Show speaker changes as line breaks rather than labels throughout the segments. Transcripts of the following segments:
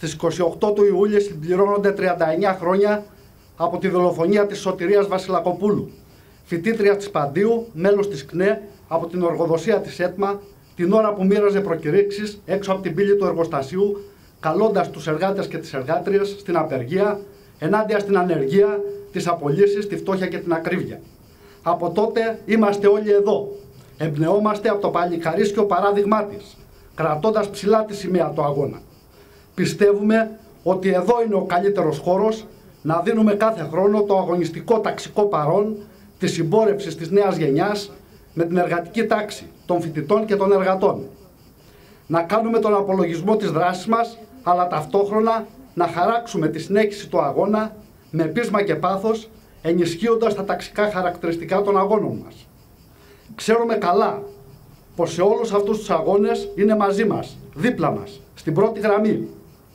Στις 28 του Ιούλη συμπληρώνονται 39 χρόνια από τη δολοφονία της Σωτηρίας Βασιλακοπούλου, φοιτήτρια της Παντίου, μέλος της ΚΝΕ, από την οργοδοσία της ΕΤΜΑ, την ώρα που μοίραζε προκηρύξεις έξω από την πύλη του εργοστασίου, καλώντας τους εργάτες και τις εργάτριες στην απεργία, ενάντια στην ανεργία, τις απολύσεις, τη φτώχεια και την ακρίβεια. Από τότε είμαστε όλοι εδώ. Εμπνεόμαστε από το παλικαρίσιο παράδειγμά της, κρατώντας ψηλά τη σημαία του αγώνα. Πιστεύουμε ότι εδώ είναι ο καλύτερος χώρος να δίνουμε κάθε χρόνο το αγωνιστικό ταξικό παρόν της συμπόρευσης της νέας γενιάς με την εργατική τάξη των φοιτητών και των εργατών. Να κάνουμε τον απολογισμό της δράσης μας, αλλά ταυτόχρονα να χαράξουμε τη συνέχιση του αγώνα με πείσμα και πάθος, ενισχύοντας τα ταξικά χαρακτηριστικά των αγώνων μας. Ξέρουμε καλά πως σε όλους αυτούς τους αγώνες είναι μαζί μας, δίπλα μας, στην πρώτη γραμμή.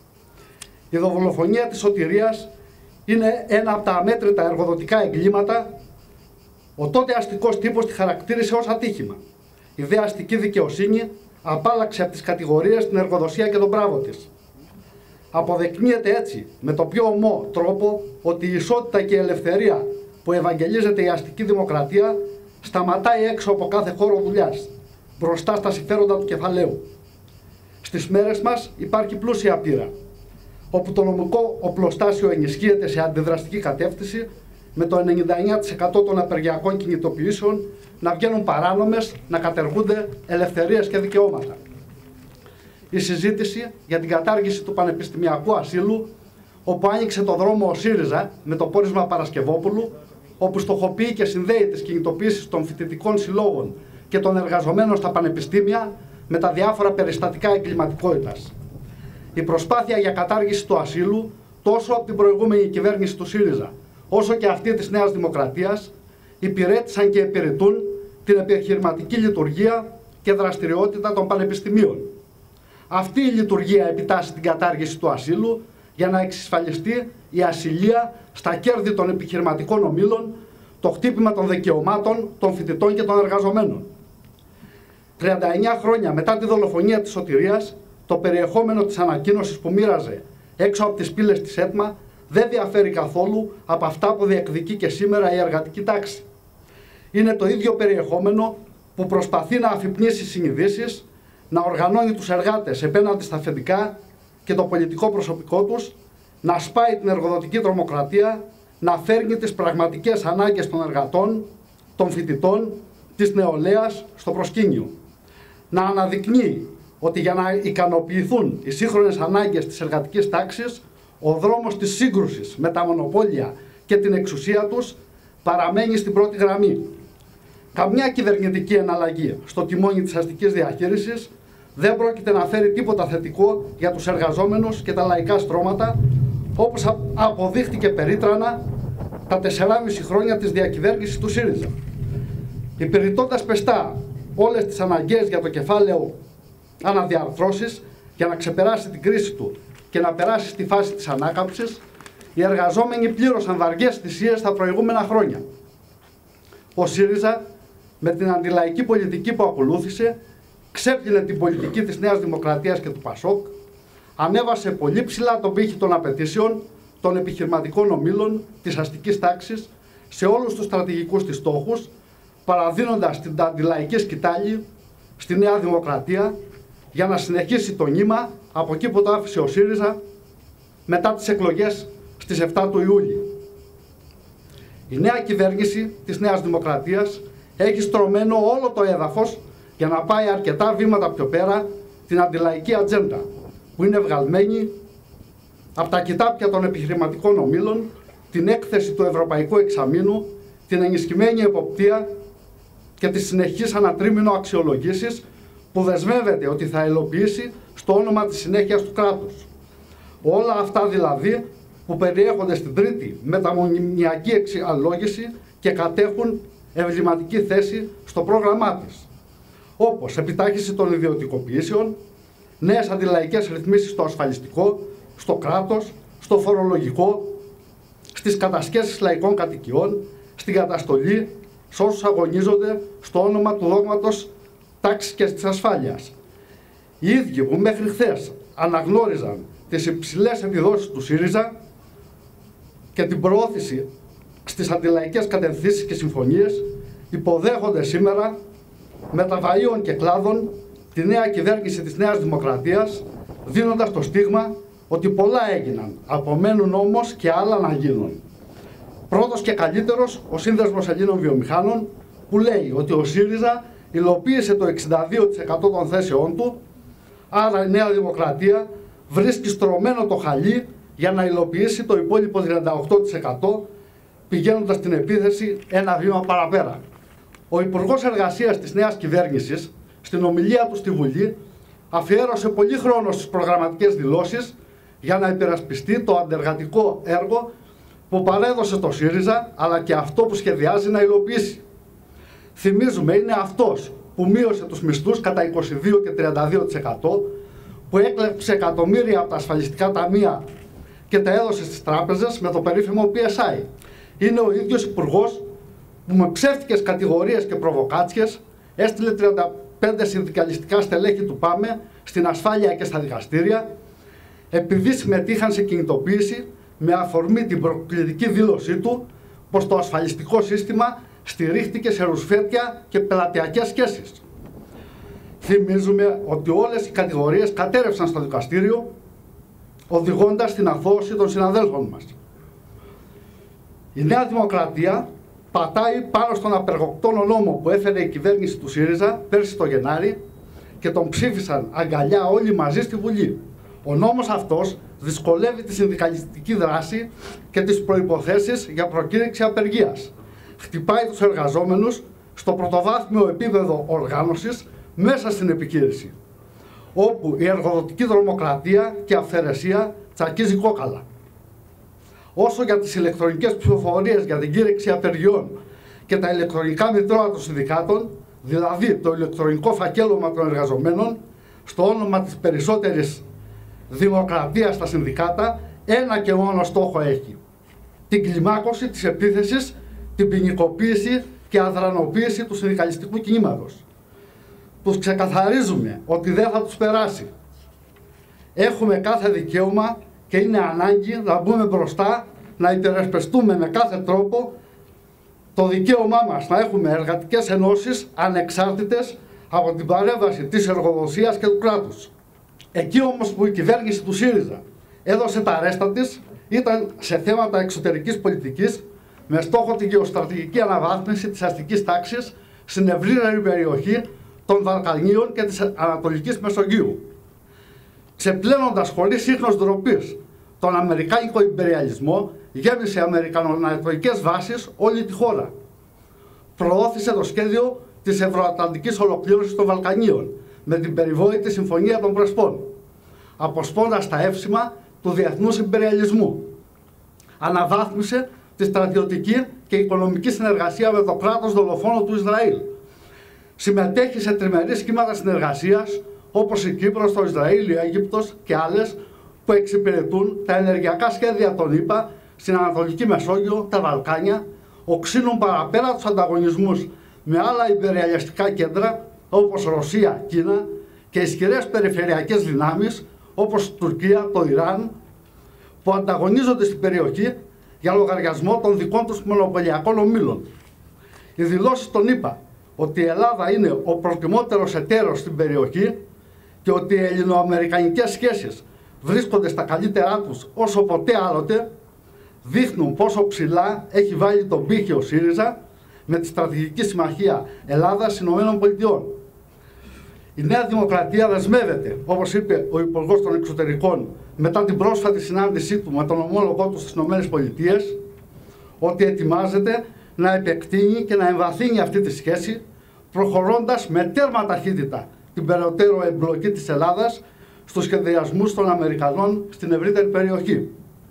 Η δολοφονία της Σωτηρίας είναι ένα από τα αμέτρητα εργοδοτικά εγκλήματα. Ο τότε αστικός τύπος τη χαρακτήρισε ως ατύχημα. Η δε αστική δικαιοσύνη απάλλαξε από τις κατηγορίες την εργοδοσία και τον μπράβο της. Αποδεικνύεται έτσι με το πιο ομό τρόπο ότι η ισότητα και η ελευθερία που ευαγγελίζεται η αστική δημοκρατία σταματάει έξω από κάθε χώρο δουλειάς, μπροστά στα συμφέροντα του κεφαλαίου. Στις μέρες μας υπάρχει πλούσια πείρα, όπου το νομικό οπλοστάσιο ενισχύεται σε αντιδραστική κατεύθυνση, με το 99% των απεργιακών κινητοποιήσεων να βγαίνουν παράνομες, να κατεργούνται ελευθερίες και δικαιώματα. Η συζήτηση για την κατάργηση του πανεπιστημιακού ασύλου, όπου άνοιξε το δρόμο ο ΣΥΡΙΖΑ με το πόρισμα Παρασκευόπουλου, όπου στοχοποιεί και συνδέει τις κινητοποιήσεις των φοιτητικών συλλόγων και των εργαζομένων στα πανεπιστήμια με τα διάφορα περιστατικά εγκληματικότητας. Η προσπάθεια για κατάργηση του ασύλου, τόσο από την προηγούμενη κυβέρνηση του ΣΥΡΙΖΑ, όσο και αυτή της Νέας Δημοκρατίας, υπηρέτησαν και υπηρετούν την επιχειρηματική λειτουργία και δραστηριότητα των πανεπιστημίων. Αυτή η λειτουργία επιτάσσει την κατάργηση του ασύλου για να εξασφαλιστεί η ασυλία στα κέρδη των επιχειρηματικών ομίλων, το χτύπημα των δικαιωμάτων των φοιτητών και των εργαζομένων. 39 χρόνια μετά τη δολοφονία της Σωτηρίας, το περιεχόμενο της ανακοίνωσης που μοίραζε έξω από τις πύλες της ΕΤΜΑ δεν διαφέρει καθόλου από αυτά που διεκδικεί και σήμερα η εργατική τάξη. Είναι το ίδιο περιεχόμενο που προσπαθεί να αφυπνίσει συνειδήσεις, να οργανώνει τους εργάτες επέναντι στα αφεντικά και το πολιτικό προσωπικό τους, να σπάει την εργοδοτική τρομοκρατία, να φέρνει τις πραγματικές ανάγκες των εργατών, των φοιτητών, της νεολαίας στο προσκήνιο. Να αναδεικνύει ότι για να ικανοποιηθούν οι σύγχρονες ανάγκες της εργατικής τάξης, ο δρόμος της σύγκρουσης με τα μονοπόλια και την εξουσία τους παραμένει στην πρώτη γραμμή. Καμιά κυβερνητική εναλλαγή στο τιμόνι της αστικής διαχείρισης δεν πρόκειται να φέρει τίποτα θετικό για τους εργαζόμενους και τα λαϊκά στρώματα, όπως αποδείχτηκε περίτρανα τα 4,5 χρόνια της διακυβέρνησης του ΣΥΡΙΖΑ. Υπηρετώντας πεστά όλες τις αναγκαίες για το κεφάλαιο αναδιαρθρώσεις για να ξεπεράσει την κρίση του και να περάσει στη φάση της ανάκαμψης, οι εργαζόμενοι πλήρωσαν βαριές θυσίες τα προηγούμενα χρόνια. Ο ΣΥΡΙΖΑ, με την αντιλαϊκή πολιτική που ακολούθησε, ξέπλυνε την πολιτική της Νέας Δημοκρατίας και του ΠΑΣΟΚ, ανέβασε πολύ ψηλά τον πύχη των απαιτήσεων των επιχειρηματικών ομίλων της αστικής τάξης σε όλους τους στρατηγικούς της στόχους, παραδίνοντας την αντιλαϊκή σκητάλη στη Νέα Δημοκρατία για να συνεχίσει το νήμα από εκεί που το άφησε ο ΣΥΡΙΖΑ μετά τις εκλογές στις 7 του Ιούλη. Η νέα κυβέρνηση της Νέας Δημοκρατίας έχει στρωμένο όλο το έδαφος για να πάει αρκετά βήματα πιο πέρα την αντιλαϊκή ατζέντα, που είναι βγαλμένη από τα κοιτάπια των επιχειρηματικών ομίλων, την έκθεση του Ευρωπαϊκού Εξαμήνου, την ενισχυμένη εποπτεία και τις συνεχείς ανατρίμηνο αξιολογήσεις που δεσμεύεται ότι θα υλοποιήσει στο όνομα της συνέχειας του κράτους. Όλα αυτά δηλαδή που περιέχονται στην τρίτη μεταμονιμιακή εξαλόγηση και κατέχουν εμβληματική θέση στο πρόγραμμά της, όπως επιτάχυνση των ιδιωτικοποιήσεων, νέες αντιλαϊκές ρυθμίσεις στο ασφαλιστικό, στο κράτος, στο φορολογικό, στις κατασχέσεις λαϊκών κατοικιών, στην καταστολή σε όσους αγωνίζονται στο όνομα του δόγματος τάξης και της ασφάλειας. Οι ίδιοι που μέχρι χθες αναγνώριζαν τις υψηλές επιδόσεις του ΣΥΡΙΖΑ και την προώθηση στις αντιλαϊκές κατευθύνσεις και συμφωνίες, υποδέχονται σήμερα μεταβαΐων και κλάδων τη νέα κυβέρνηση της Νέας Δημοκρατίας, δίνοντας το στίγμα ότι πολλά έγιναν, απομένουν όμως και άλλα να γίνουν. Πρώτος και καλύτερος ο Σύνδεσμος Ελλήνων Βιομηχάνων, που λέει ότι ο ΣΥΡΙΖΑ υλοποίησε το 62% των θέσεών του, άρα η Νέα Δημοκρατία βρίσκει στρωμένο το χαλί για να υλοποιήσει το υπόλοιπο 38%, πηγαίνοντας την επίθεση ένα βήμα παραπέρα. Ο Υπουργός Εργασίας της νέας κυβέρνησης, στην ομιλία του στη Βουλή, αφιέρωσε πολύ χρόνο στις προγραμματικές δηλώσεις για να υπερασπιστεί το αντεργατικό έργο που παρέδωσε το ΣΥΡΙΖΑ, αλλά και αυτό που σχεδιάζει να υλοποιήσει. Θυμίζουμε, είναι αυτός που μείωσε τους μισθούς κατά 22 και 32%, που έκλεψε εκατομμύρια από τα ασφαλιστικά ταμεία και τα έδωσε στις τράπεζες με το περίφημο PSI. Είναι ο ίδιος υπουργός που με ψεύτικες κατηγορίες και προβοκάτσιες έστειλε 35 συνδικαλιστικά στελέχη του ΠΑΜΕ στην ασφάλεια και στα δικαστήρια, επειδή συμμετείχαν σε κινητοποίηση με αφορμή την προκλητική δήλωσή του πως το ασφαλιστικό σύστημα στηρίχτηκε σε ρουσφέτια και πελατειακές σχέσεις. Θυμίζουμε ότι όλες οι κατηγορίες κατέρευσαν στο δικαστήριο, οδηγώντας στην αθώωση των συναδέλφων μας. Η Νέα Δημοκρατία πατάει πάνω στον απεργοκτόνο νόμο που έφερε η κυβέρνηση του ΣΥΡΙΖΑ πέρσι το Γενάρη και τον ψήφισαν αγκαλιά όλοι μαζί στη Βουλή. Ο νόμος αυτός δυσκολεύει τη συνδικαλιστική δράση και τις προϋποθέσεις για προκήρυξη απεργίας. Χτυπάει τους εργαζόμενους στο πρωτοβάθμιο επίπεδο οργάνωσης μέσα στην επιχείρηση, όπου η εργοδοτική δρομοκρατία και αυθαιρεσία τσακίζει κόκαλα. Όσο για τις ηλεκτρονικές ψηφοφορίες για την κήρυξη απεργιών και τα ηλεκτρονικά μητρώα των συνδικάτων, δηλαδή το ηλεκτρονικό φακέλωμα των εργαζομένων, στο όνομα της περισσότερης δημοκρατίας στα συνδικάτα, ένα και μόνο στόχο έχει: την κλιμάκωση της επίθεσης, την ποινικοποίηση και αδρανοποίηση του συνδικαλιστικού κινήματος. Τους ξεκαθαρίζουμε ότι δεν θα τους περάσει. Έχουμε κάθε δικαίωμα και είναι ανάγκη να μπούμε μπροστά, να υπερασπιστούμε με κάθε τρόπο το δικαίωμά μας να έχουμε εργατικές ενώσεις ανεξάρτητες από την παρέμβαση της εργοδοσίας και του κράτους. Εκεί όμως που η κυβέρνηση του ΣΥΡΙΖΑ έδωσε τα ρέστα της ήταν σε θέματα εξωτερικής πολιτικής, με στόχο την γεωστρατηγική αναβάθμιση της αστικής τάξης στην ευρύτερη περιοχή των Βαλκανίων και της Ανατολικής Μεσογείου, ξεπλένοντας χωρίς ίχνος ντροπής τον αμερικάνικο ιμπεριαλισμό, γέμισε αμερικανονατοικές βάσεις όλη τη χώρα. Προώθησε το σχέδιο της ευρωατλαντικής ολοκλήρωσης των Βαλκανίων με την περιβόητη Συμφωνία των Πρεσπών, αποσπώντας τα εύσημα του διεθνούς ιμπεριαλισμού. Αναβάθμισε τη στρατιωτική και οικονομική συνεργασία με το κράτος δολοφόνο του Ισραήλ. Συμμετέχει σε τριμερείς σχήματα συνεργασίας όπως η Κύπρος, το Ισραήλ, η Αίγυπτος και άλλες που εξυπηρετούν τα ενεργειακά σχέδια των ΗΠΑ στην Ανατολική Μεσόγειο, τα Βαλκάνια, οξύνουν παραπέρα τους ανταγωνισμούς με άλλα ιμπεριαλιστικά κέντρα όπως Ρωσία, Κίνα και ισχυρές περιφερειακές δυνάμεις όπως Τουρκία, το Ιράν, που ανταγωνίζονται στην περιοχή για λογαριασμό των δικών τους μονοπωλιακών ομίλων. Οι δηλώσεις των ΗΠΑ ότι η Ελλάδα είναι ο προτιμότερος εταίρος στην περιοχή και ότι οι ελληνοαμερικανικές σχέσεις βρίσκονται στα καλύτερά τους όσο ποτέ άλλοτε, δείχνουν πόσο ψηλά έχει βάλει τον πύχη ο ΣΥΡΙΖΑ με τη στρατηγική συμμαχία Ελλάδας-ΗΠΑ. Η Νέα Δημοκρατία δεσμεύεται, όπως είπε ο Υπουργός των Εξωτερικών μετά την πρόσφατη συνάντησή του με τον ομόλογό του στις ΗΠΑ, ότι ετοιμάζεται να επεκτείνει και να εμβαθύνει αυτή τη σχέση, προχωρώντας με τέρμα ταχύτητα την περαιτέρω εμπλοκή της Ελλάδας στους σχεδιασμούς των Αμερικανών στην ευρύτερη περιοχή.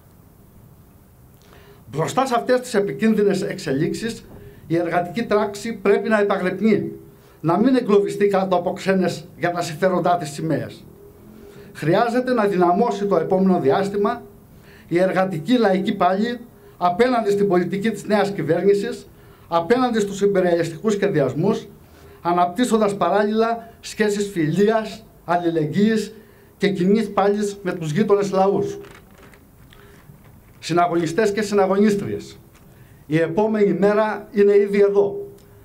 Μπροστά σε αυτές τις επικίνδυνες εξελίξεις, η εργατική τάξη πρέπει να επαγρυπνεί, να μην εγκλωβιστεί κάτω από ξένες για τα συμφέροντά της σημαίες. Χρειάζεται να δυναμώσει το επόμενο διάστημα η εργατική λαϊκή πάλη απέναντι στην πολιτική της νέας κυβέρνησης, απέναντι στους ιμπεριαλιστικούς σχεδιασμούς, αναπτύσσοντας παράλληλα σχέσεις φιλίας, αλληλεγγύης και κοινής πάλης με τους γείτονες λαούς. Συναγωνιστές και συναγωνίστριες, η επόμενη μέρα είναι ήδη εδώ.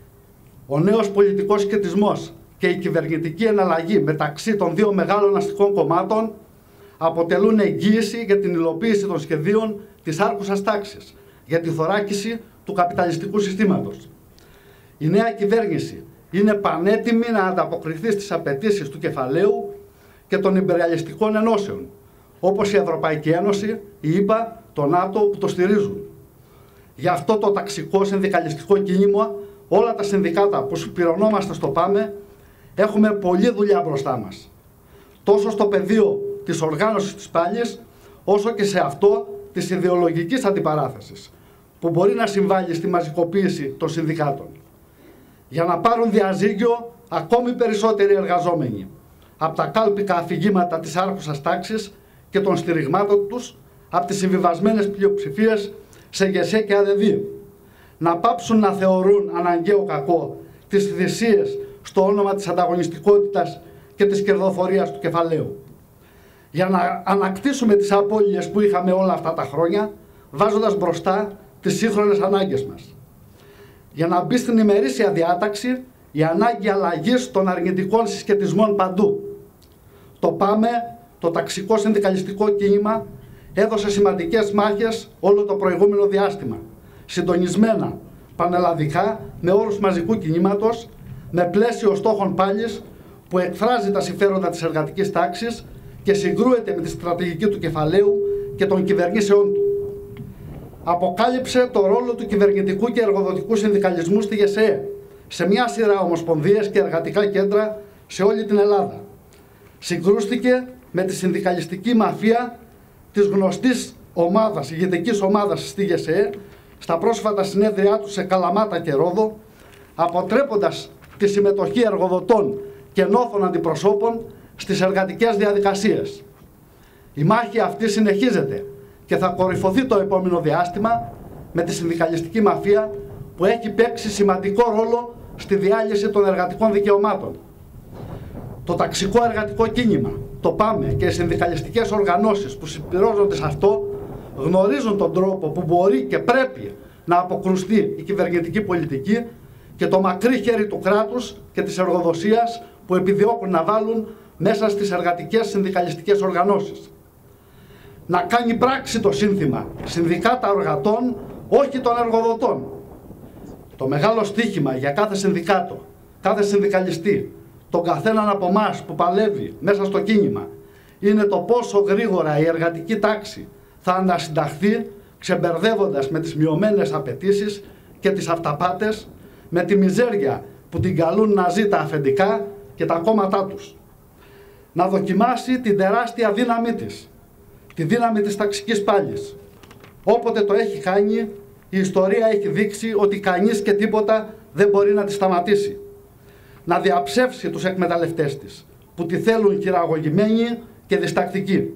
Ο νέος πολιτικός σχετισμός και η κυβερνητική εναλλαγή μεταξύ των δύο μεγάλων αστικών κομμάτων αποτελούν εγγύηση για την υλοποίηση των σχεδίων της άρχουσας τάξης, για τη θωράκιση του καπιταλιστικού συστήματος. Η νέα κυβέρνηση είναι πανέτοιμη να ανταποκριθεί στις απαιτήσεις του κεφαλαίου και των ιμπεριαλιστικών ενώσεων, όπως η Ευρωπαϊκή Ένωση, η ΗΠΑ, το ΝΑΤΟ που το στηρίζουν. Γι' αυτό το ταξικό συνδικαλιστικό κίνημα, όλα τα συνδικάτα που συμπληρωνόμαστε στο ΠΑΜΕ, έχουμε πολλή δουλειά μπροστά μας. Τόσο στο πεδίο της οργάνωσης της πάλης, όσο και σε αυτό της ιδεολογικής αντιπαράθεσης, που μπορεί να συμβάλλει στη μαζικοποίηση των συνδικάτων. Για να πάρουν διαζύγιο ακόμη περισσότεροι εργαζόμενοι από τα κάλπικα αφηγήματα της άρχουσας τάξης και των στηριγμάτων τους από τις συμβιβασμένες πλειοψηφίες σε ΓΕΣΕ και ΑΔΕΔ. Να πάψουν να θεωρούν αναγκαίο κακό τις θυσίες στο όνομα της ανταγωνιστικότητας και της κερδοφορίας του κεφαλαίου. Για να ανακτήσουμε τις απώλειες που είχαμε όλα αυτά τα χρόνια, βάζοντας μπροστά τις σύγχρονες ανάγκες μας. Για να μπει στην ημερήσια διάταξη η ανάγκη αλλαγής των αρνητικών συσχετισμών παντού. Το ΠΑΜΕ, το ταξικό συνδικαλιστικό κίνημα, έδωσε σημαντικές μάχες όλο το προηγούμενο διάστημα, συντονισμένα, πανελλαδικά, με όρους μαζικού κινήματος, με πλαίσιο στόχων πάλης που εκφράζει τα συμφέροντα της εργατικής τάξης και συγκρούεται με τη στρατηγική του κεφαλαίου και των κυβερνήσεών του. Αποκάλυψε το ρόλο του κυβερνητικού και εργοδοτικού συνδικαλισμού στη ΓΕΣΕ, σε μια σειρά ομοσπονδίες και εργατικά κέντρα σε όλη την Ελλάδα. Συγκρούστηκε με τη συνδικαλιστική μαφία της γνωστής ομάδας, ηγετικής ομάδας στη ΓΕΣΕ, στα πρόσφατα συνέδριά του σε Καλαμάτα και Ρόδο, αποτρέποντας τη συμμετοχή εργοδοτών και νόθων αντιπροσώπων στις εργατικές διαδικασίες. Η μάχη αυτή συνεχίζεται και θα κορυφωθεί το επόμενο διάστημα με τη συνδικαλιστική μαφία που έχει παίξει σημαντικό ρόλο στη διάλυση των εργατικών δικαιωμάτων. Το ταξικό εργατικό κίνημα, το ΠΑΜΕ και οι συνδικαλιστικές οργανώσεις που συμπληρώνονται σε αυτό γνωρίζουν τον τρόπο που μπορεί και πρέπει να αποκρουστεί η κυβερνητική πολιτική και το μακρύ χέρι του κράτους και της εργοδοσίας που επιδιώκουν να βάλουν μέσα στις εργατικές συνδικαλιστικές οργανώσεις. Να κάνει πράξη το σύνθημα συνδικάτα εργατών, όχι των εργοδοτών. Το μεγάλο στίχημα για κάθε συνδικάτο, κάθε συνδικαλιστή, τον καθέναν από εμάς που παλεύει μέσα στο κίνημα, είναι το πόσο γρήγορα η εργατική τάξη θα ανασυνταχθεί, ξεμπερδεύοντας με τις μειωμένες απαιτήσεις και τις αυταπάτες, με τη μιζέρια που την καλούν να ζει τα αφεντικά και τα κόμματά τους. Να δοκιμάσει την τεράστια δύναμή της, τη δύναμη της ταξικής πάλης. Όποτε το έχει κάνει, η ιστορία έχει δείξει ότι κανείς και τίποτα δεν μπορεί να τη σταματήσει. Να διαψεύσει τους εκμεταλλευτές της, που τη θέλουν χειραγωγημένοι και διστακτικοί.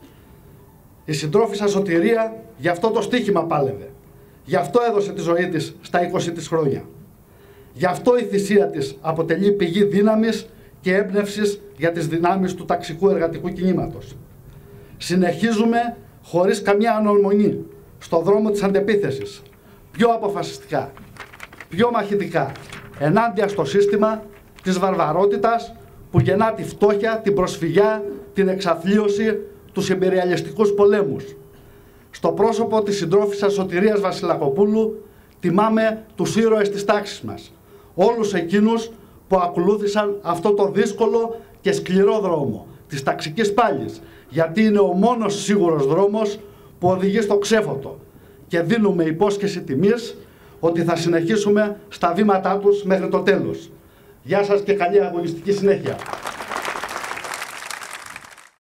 Η συντρόφισσα Σωτηρία γι' αυτό το στίχημα πάλευε. Γι' αυτό έδωσε τη ζωή της στα 20 της χρόνια. Γι' αυτό η θυσία της αποτελεί πηγή δύναμης και έμπνευσης για τις δυνάμεις του ταξικού εργατικού κινήματος. Συνεχίζουμε χωρίς καμιά ανορμονή στο δρόμο της αντεπίθεσης, πιο αποφασιστικά, πιο μαχητικά, ενάντια στο σύστημα της βαρβαρότητας που γεννά τη φτώχεια, την προσφυγιά, την εξαθλίωση, τους ιμπεριαλιστικούς πολέμους. Στο πρόσωπο της συντρόφισσας Σωτηρίας Βασιλακοπούλου τιμάμε τους ήρωες της τάξης μας, όλους εκείνους που ακολούθησαν αυτό το δύσκολο και σκληρό δρόμο της ταξικής πάλης, γιατί είναι ο μόνος σίγουρος δρόμος που οδηγεί στο ξέφωτο, και δίνουμε υπόσχεση τιμής ότι θα συνεχίσουμε στα βήματά τους μέχρι το τέλος. Γεια σας και καλή αγωνιστική συνέχεια.